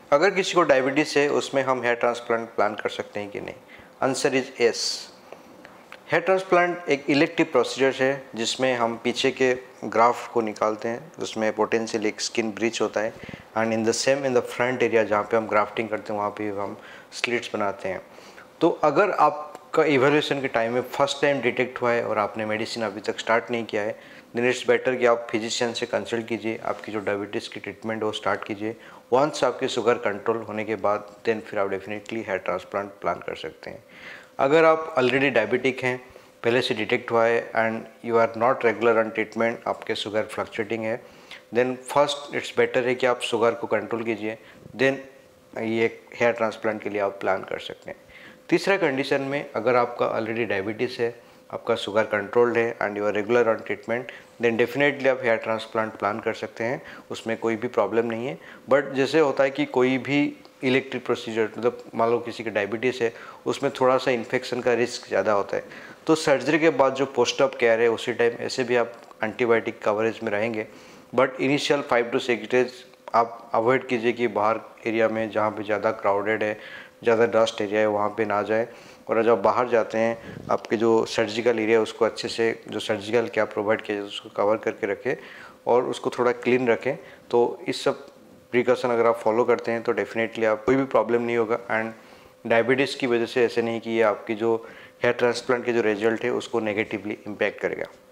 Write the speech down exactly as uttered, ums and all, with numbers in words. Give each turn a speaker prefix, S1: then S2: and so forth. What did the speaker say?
S1: अगर किसी को डायबिटीज़ है उसमें हम हेयर ट्रांसप्लांट प्लान कर सकते हैं कि नहीं? Answer is yes. Hair transplant एक इलेक्टिव प्रोसीजर है जिसमें हम पीछे के ग्राफ्ट को निकालते हैं, उसमें पोटेंशियल एक स्किन ब्रीच होता है and in the same in the front area जहाँ पे हम ग्राफ्टिंग करते हैं वहाँ पे हम स्लिट्स बनाते हैं। तो अगर आपका इवैल्यूएशन के टाइम में फर्स्ट टाइम डिटेक्ट हुआ है और आपने मेडिसिन अभी तक स्टार्ट नहीं किया है, देन इट्स बेटर कि आप फिजिशियन से कंसल्ट कीजिए, आपकी जो डायबिटीज़ की ट्रीटमेंट है वो स्टार्ट कीजिए। वंस आपकी शुगर कंट्रोल होने के बाद देन फिर आप डेफिनेटली हेयर ट्रांसप्लांट प्लान कर सकते हैं। अगर आप ऑलरेडी डायबिटिक हैं, पहले से डिटेक्ट हुआ है and you are not regular on treatment, आपके शुगर फ्लक्चुएटिंग है, देन फर्स्ट इट्स बेटर है कि आप शुगर को कंट्रोल कीजिए, देन ये हेयर ट्रांसप्लांट के लिए आप प्लान कर सकते हैं। तीसरा कंडीशन में अगर आपका ऑलरेडी डायबिटीज़ है, आपका शुगर कंट्रोल्ड है and you are regular on treatment, then definitely आप हेयर ट्रांसप्लांट प्लान कर सकते हैं, उसमें कोई भी प्रॉब्लम नहीं है। बट जैसे होता है कि कोई भी इलेक्टिव प्रोसीजर, मतलब मान लो किसी की डायबिटीज़ है, उसमें थोड़ा सा इन्फेक्शन का रिस्क ज़्यादा होता है, तो सर्जरी के बाद जो पोस्ट ऑप केयर है उसी टाइम ऐसे भी आप एंटीबायोटिक कवरेज में रहेंगे। But initial five to six days आप अवॉइड कीजिए कि बाहर एरिया में जहाँ पे ज़्यादा क्राउडेड है, ज़्यादा डस्ट एरिया है, वहाँ पे ना जाए। और जब बाहर जाते हैं आपके जो सर्जिकल एरिया है उसको अच्छे से, जो सर्जिकल क्या प्रोवाइड किया जाए उसको कवर करके रखें और उसको थोड़ा क्लीन रखें। तो इस सब प्रिकॉशन अगर आप फॉलो करते हैं तो डेफिनेटली आप कोई भी प्रॉब्लम नहीं होगा। एंड डायबिटीज़ की वजह से ऐसे नहीं कि ये आपकी जो हेयर ट्रांसप्लांट के जो रिजल्ट है उसको नेगेटिवली इम्पैक्ट करेगा।